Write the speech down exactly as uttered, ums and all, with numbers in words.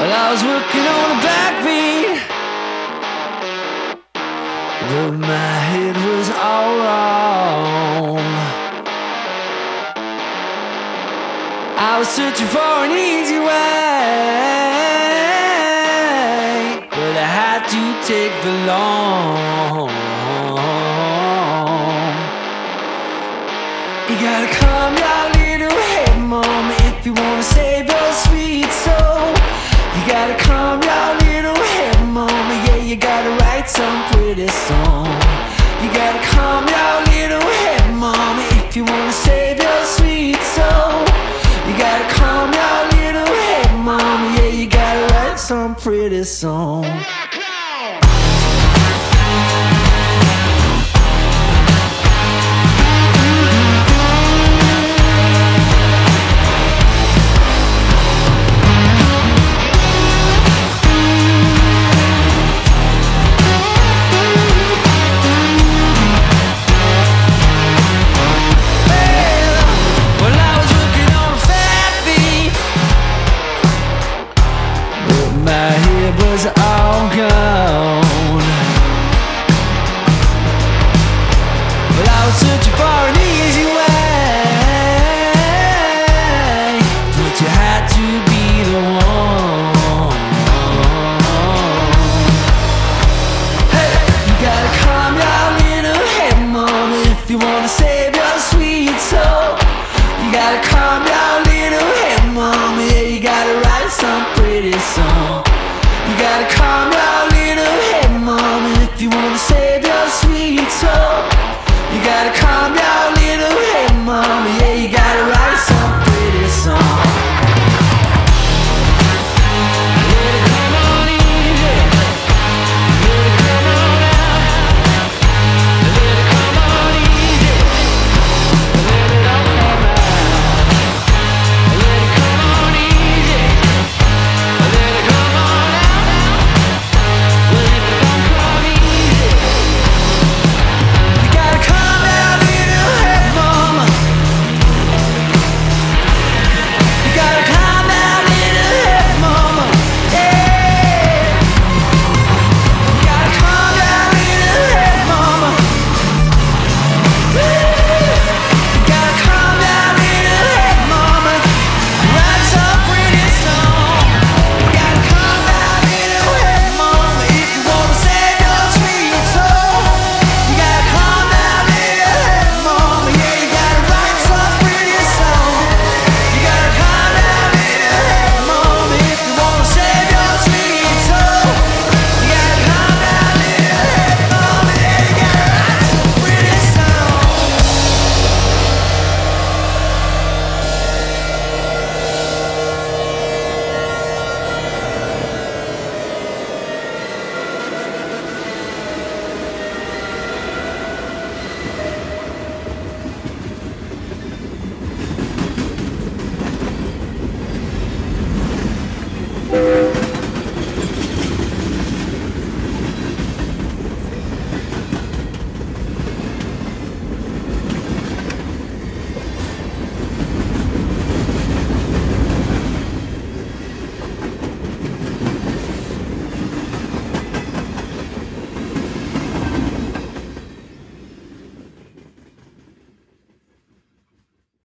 Well, I was working on a backbeat, but my head was all wrong. I was searching for an easy way, but I had to take the long. You gotta calm your little head, mama, if you wanna save your sweet soul. You gotta calm your little head, mama, yeah, you gotta write some pretty song. You gotta calm your little head, mama, if you wanna save your sweet soul. You gotta calm your little head, mama, yeah, you gotta write some pretty song.